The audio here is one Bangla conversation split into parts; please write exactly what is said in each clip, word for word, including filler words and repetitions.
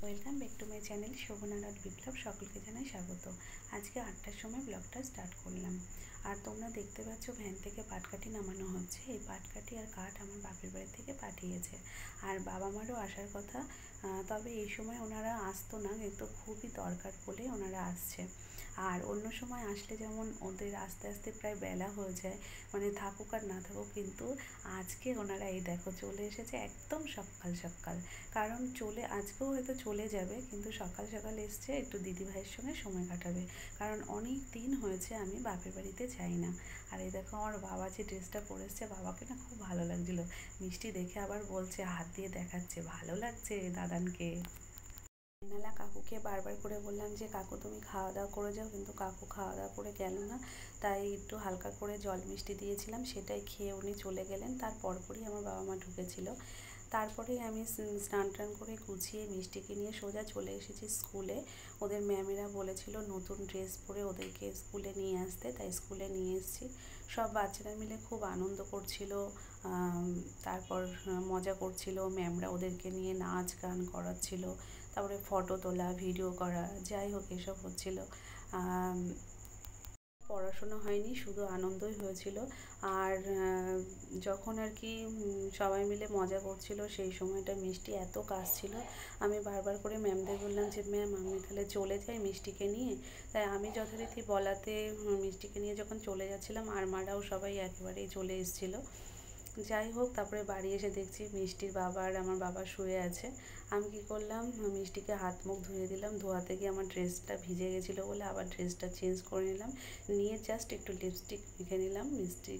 Welcome back to my channel শোভনার বিপ্লব। সকলকে জানাই স্বাগত। আজকে আটটার সময় ব্লগটা স্টার্ট করলাম। আর তোমরা দেখতে পাচ্ছ ভ্যান থেকে পাটকাঠি নামানো হচ্ছে। এই পাটকাঠি আর কাঠ আমার বাপের বাড়ি থেকে পাঠিয়েছে। আর বাবা মারও আসার কথা, তবে এই সময় ওনারা আসতো না, কিন্তু খুবই দরকার বলে ওনারা আসছে। আর অন্য সময় আসলে যেমন ওদের আস্তে আস্তে প্রায় বেলা হয়ে যায়, মানে থাকুক আর না থাকুক, কিন্তু আজকে ওনারা এই দেখো চলে এসেছে একদম সকাল সকাল। কারণ চলে আজকেও হয়তো চলে যাবে, কিন্তু সকাল সকাল এসছে একটু দিদিভাইয়ের সঙ্গে সময় কাটাবে। কারণ অনেক দিন হয়েছে আমি বাপের বাড়িতে যাই না। আর এই দেখো আমার বাবা যে ড্রেসটা পরে এসছে, বাবাকে না খুব ভালো লাগছিলো। মিষ্টি দেখে আবার বলছে, হাত দিয়ে দেখাচ্ছে, ভালো লাগছে দাদানকে। নালা কাকুকে বারবার করে বললাম যে কাকু তুমি খাওয়া দাওয়া করে যাও, কিন্তু কাকু খাওয়া দাওয়া করে গেল না। তাই একটু হালকা করে জল মিষ্টি দিয়েছিলাম, সেটাই খেয়ে উনি চলে গেলেন। তার পরপরই আমার বাবা মা ঢুকেছিল। তারপরেই আমি স্নান টান করে গুছিয়ে মিষ্টিকে নিয়ে সোজা চলে এসেছি স্কুলে। ওদের ম্যামেরা বলেছিল নতুন ড্রেস পরে ওদেরকে স্কুলে নিয়ে আসতে, তাই স্কুলে নিয়ে এসেছি। সব বাচ্চারা মিলে খুব আনন্দ করছিল, তারপর মজা করছিল। ম্যামরা ওদেরকে নিয়ে নাচ গান করাচ্ছিল, তারপরে ফটো তোলা, ভিডিও করা, যাই হোক এসব হচ্ছিল। পড়াশোনা হয়নি, শুধু আনন্দই হয়েছিল। আর যখন আর কি সবাই মিলে মজা করছিল, সেই সময়টা মিষ্টি এত কাজ ছিল। আমি বারবার করে ম্যামদের বললাম যে ম্যাম আমি তাহলে চলে যাই মিষ্টিকে নিয়ে। তাই আমি যথারীতি বলাতে মিষ্টিকে নিয়ে যখন চলে যাচ্ছিলাম, আর মারাও সবাই একেবারেই চলে এসেছিলো। যাই হোক, তারপরে বাড়ি এসে দেখছি মিষ্টির বাবা আর আমার বাবা শুয়ে আছে। আমি কী করলাম, মিষ্টিকে হাত মুখ ধুয়ে দিলাম। ধোয়াতে গিয়ে আমার ড্রেসটা ভিজে গেছিলো বলে আবার ড্রেসটা চেঞ্জ করে নিলাম। নিয়ে জাস্ট একটু লিপস্টিক মেখে নিলাম। লিপস্টিক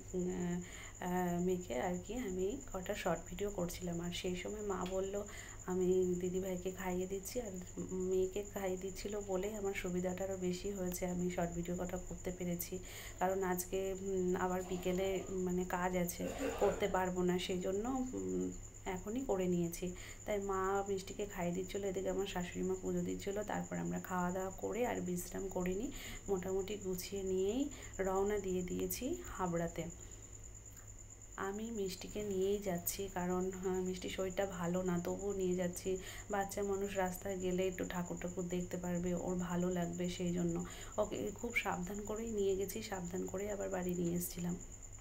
মেখে আর কি আমি কটা শর্ট ভিডিও করছিলাম। আর সেই সময় মা বলল আমি দিদিভাইকে খাইয়ে দিচ্ছি, আর মেয়েকে খাইয়ে দিচ্ছিলো বলেই আমার সুবিধাটা আরও বেশি হয়েছে। আমি শর্ট ভিডিও কটা করতে পেরেছি, কারণ আজকে আবার বিকেলে মানে কাজ আছে, করতে পারবো না, সেই জন্য এখনই করে নিয়েছি। তাই মা মিষ্টিকে খাইয়ে দিচ্ছিলো, এদিকে আমার শাশুড়ি মা পুজো দিচ্ছিলো। তারপর আমরা খাওয়া দাওয়া করে আর বিশ্রাম করে নিই, মোটামুটি গুছিয়ে নিয়েই রওনা দিয়ে দিয়েছি হাবড়াতে। আমি মিষ্টিকে নিয়েই যাচ্ছি, কারণ মিষ্টির শরীরটা ভালো না, তবুও নিয়ে যাচ্ছি। বাচ্চা মানুষ রাস্তায় গেলে একটু ঠাকুর ঠাকুর দেখতে পারবে, ওর ভালো লাগবে, সেই জন্য ওকে খুব সাবধান করেই নিয়ে গেছি। সাবধান করেই আবার বাড়ি নিয়ে এসেছিলাম।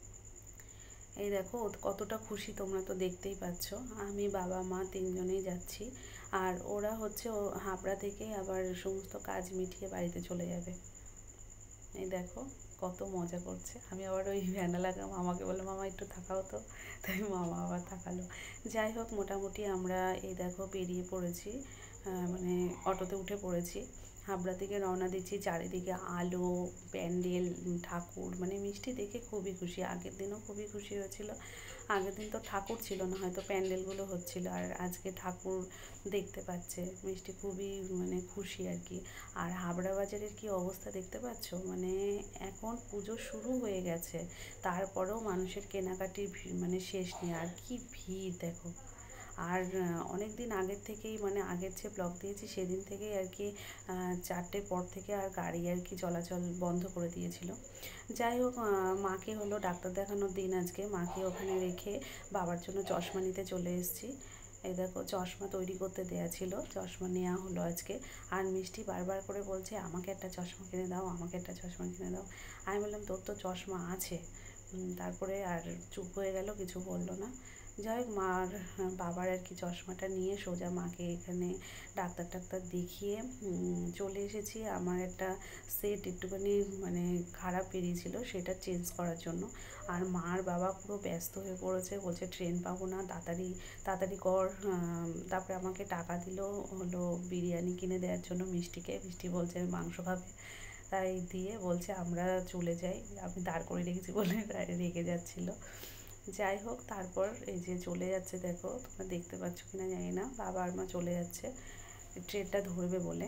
এই দেখো কতটা খুশি, তোমরা তো দেখতেই পাচ্ছ। আমি বাবা মা তিনজনেই যাচ্ছি। আর ওরা হচ্ছে ও হাবড়া থেকে আবার সমস্ত কাজ মিটিয়ে বাড়িতে চলে যাবে। এই দেখো কত মজা করছে। আমি আবার ওই ভ্যানে লাগাম, মামাকে বললাম মামা একটু থাকাও তো, তাই মামা আবার থাকালো। যাই হোক, মোটামুটি আমরা এই দেখো বেরিয়ে পড়েছি, মানে অটোতে উঠে পড়েছি। হাবড়া থেকে রওনা দিচ্ছি। চারিদিকে আলো, প্যান্ডেল, ঠাকুর, মানে মিষ্টি দেখে খুবই খুশি। আগের দিনও খুবই খুশি হয়েছিল। আগের দিন তো ঠাকুর ছিল না, হয়তো প্যান্ডেলগুলো হচ্ছিল, আর আজকে ঠাকুর দেখতে পাচ্ছে। মিষ্টি খুবই মানে খুশি আর কি। আর হাবড়া বাজারের কি অবস্থা দেখতে পাচ্ছ, মানে এখন পুজো শুরু হয়ে গেছে, তারপরেও মানুষের কেনাকাটির মানে শেষ নেই। আর কি ভিড় দেখো। আর অনেক দিন আগের থেকেই, মানে আগের যে ব্লগ দিয়েছি সেদিন থেকেই আর কি চারটের পর থেকে আর গাড়ি আর কি চলাচল বন্ধ করে দিয়েছিল। যাই হোক, মাকে হলো ডাক্তার দেখানোর দিন আজকে, মাকে ওখানে রেখে বাবার জন্য চশমা নিতে চলে এসেছি। এই দেখো চশমা তৈরি করতে দেয়া ছিল, চশমা নেওয়া হলো আজকে। আর মিষ্টি বারবার করে বলছে আমাকে একটা চশমা কিনে দাও, আমাকে একটা চশমা কিনে দাও। আমি বললাম তোর তো চশমা আছে। তারপরে আর চুপ হয়ে গেল, কিছু বললো না। যাই হোক, মার বাবার আর কি চশমাটা নিয়ে সোজা মাকে এখানে ডাক্তার টাক্তার দেখিয়ে চলে এসেছি। আমার একটা সেট একটুখানি মানে খারাপ বেরিয়েছিল, সেটা চেঞ্জ করার জন্য। আর মার বাবা পুরো ব্যস্ত হয়ে পড়েছে, বলছে ট্রেন পাবো না, তাড়াতাড়ি তাড়াতাড়ি কর। তারপরে আমাকে টাকা দিল হলো বিরিয়ানি কিনে দেওয়ার জন্য মিষ্টিকে। মিষ্টি বলছে আমি মাংস খাবে, তাই দিয়ে বলছে আমরা চলে যাই। আমি দাঁড় করে রেখেছি বলে রেগে যাচ্ছিলো। যাই হোক, তারপর এই যে চলে যাচ্ছে, দেখো তোমরা দেখতে পাচ্ছ কিনা জানি না, বাবা আর মা চলে যাচ্ছে ট্রেনটা ধরবে বলে।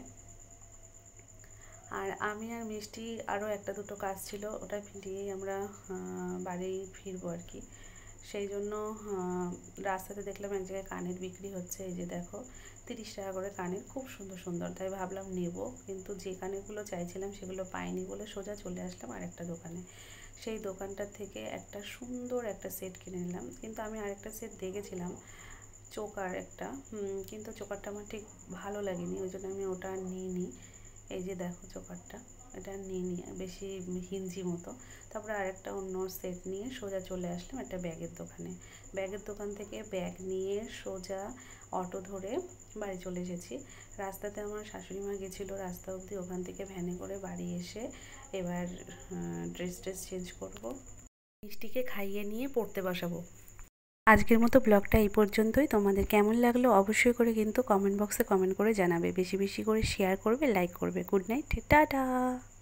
আর আমি আর মিষ্টি আরও একটা দুটো কাজ ছিল, ওটা দিয়েই আমরা বাড়ি ফিরবো আর কি। সেই জন্য রাস্তাতে দেখলাম এক জায়গায় কানের বিক্রি হচ্ছে। এই যে দেখো তিরিশ টাকা করে কানের, খুব সুন্দর সুন্দর, তাই ভাবলাম নেব। কিন্তু যে কানেরগুলো চাইছিলাম সেগুলো পাইনি বলে সোজা চলে আসলাম আরেকটা দোকানে। সেই দোকানটার থেকে একটা সুন্দর একটা সেট কিনে নিলাম। কিন্তু আমি আরেকটা সেট দেখেছিলাম, চোকার একটা, কিন্তু চোকারটা আমার ঠিক ভালো লাগেনি, ওই জন্য আমি ওটা আর নিইনি। এই যে দেখো চোকারটা, এটা নিয়ে নিয়ে বেশি হিঞ্জি মতো। তারপরে আরেকটা অন্য সেট নিয়ে সোজা চলে আসলাম একটা ব্যাগের দোকানে। ব্যাগের দোকান থেকে ব্যাগ নিয়ে সোজা অটো ধরে বাড়ি চলে এসেছি। রাস্তাতে আমার শাশুড়ি মা গেছিলো রাস্তা অবধি, ওখান থেকে ভ্যানে করে বাড়ি এসে এবার ড্রেস ট্রেস চেঞ্জ করবো, মিষ্টিকে খাইয়ে নিয়ে পড়তে বসাবো। আজকের মতো ব্লগটা এই পর্যন্তই। তোমাদের কেমন লাগলো অবশ্যই করে কিন্তু কমেন্ট বক্সে কমেন্ট করে জানাবে, বেশি বেশি করে শেয়ার করবে, লাইক করবে। Good night, tata.